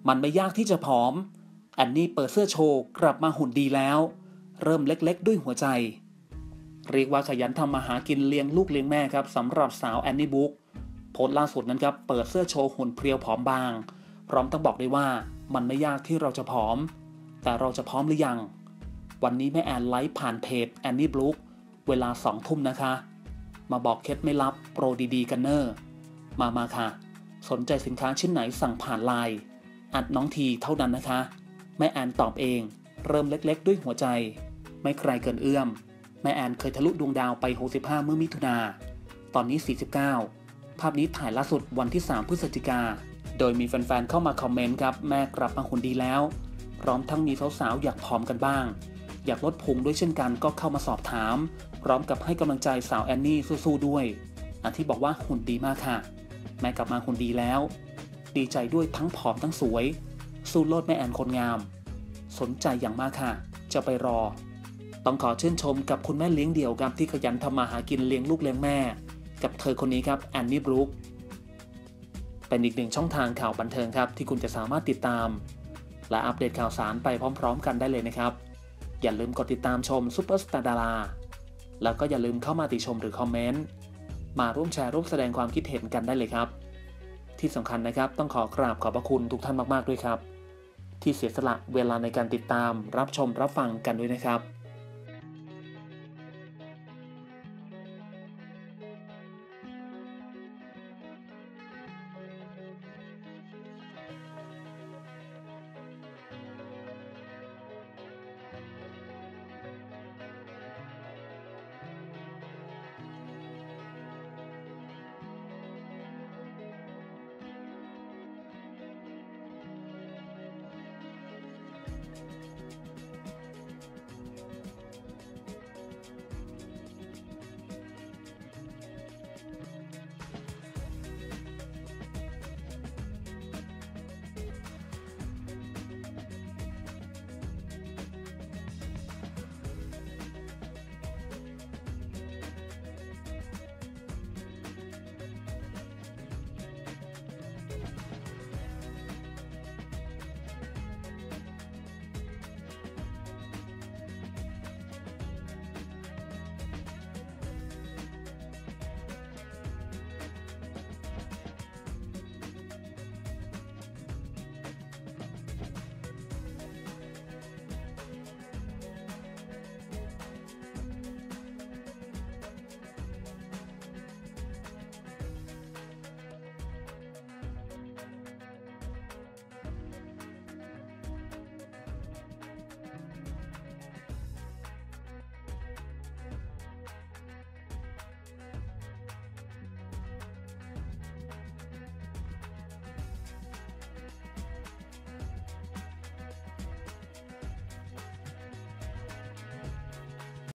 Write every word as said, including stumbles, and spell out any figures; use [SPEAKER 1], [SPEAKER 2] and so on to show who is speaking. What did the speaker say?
[SPEAKER 1] มันไม่ยากที่จะผอมแอนนี่เปิดเสื้อโชว์กลับมาหุ่นดีแล้วเริ่มเล็กๆด้วยหัวใจเรียกว่าขยันทำมาหากินเลี้ยงลูกเลี้ยงแม่ครับสำหรับสาวแอนนี่บุ๊กโพสต์ล่าสุดนั้นครับเปิดเสื้อโชว์หุ่นเพรียวผอมบางพร้อมต้องบอกได้ว่ามันไม่ยากที่เราจะผอมแต่เราจะพร้อมหรือยังวันนี้แม่แอนไลฟ์ผ่านเพจแอนนี่บุ๊กเวลาสองทุ่มนะคะมาบอกเคล็ดไม่ลับโปรดีๆกันเนอร์มามาค่ะสนใจสินค้าชิ้นไหนสั่งผ่านไลน์อัดน้องทีเท่านั้นนะคะแม่แอนตอบเองเริ่มเล็กๆด้วยหัวใจไม่ไกลเกินเอื้อมแม่แอนเคยทะลุดวงดาวไปหกสิบห้าเมื่อมิถุนาตอนนี้สี่สิบเก้าภาพนี้ถ่ายล่าสุดวันที่สามพฤศจิกาโดยมีแฟนๆเข้ามาคอมเมนต์ครับแม่กลับมาหุ่นดีแล้วพร้อมทั้งมีสาวๆอยากผอมกันบ้างอยากลดพุงด้วยเช่นกันก็เข้ามาสอบถามพร้อมกับให้กำลังใจสาวแอนนี่สู้ๆด้วยอันที่บอกว่าหุ่นดีมากค่ะแม่กลับมาหุ่นดีแล้วดีใจด้วยทั้งผอมทั้งสวยสู้โลดแม่แอนคนงามสนใจอย่างมากค่ะจะไปรอต้องขอชื่นชมกับคุณแม่เลี้ยงเดี่ยวครับที่ขยันทำมาหากินเลี้ยงลูกเลี้ยงแม่กับเธอคนนี้ครับแอนนี่บรูคเป็นอีกหนึ่งช่องทางข่าวบันเทิงครับที่คุณจะสามารถติดตามและอัปเดตข่าวสารไปพร้อมๆกันได้เลยนะครับอย่าลืมกดติดตามชมซุปเปอร์สตาร์ดาราแล้วก็อย่าลืมเข้ามาติชมหรือคอมเมนต์มาร่วมแชร์ร่วมแสดงความคิดเห็นกันได้เลยครับที่สำคัญนะครับต้องขอกราบขอบพระคุณทุกท่านมากๆด้วยครับที่เสียสละเวลาในการติดตามรับชมรับฟังกันด้วยนะครับ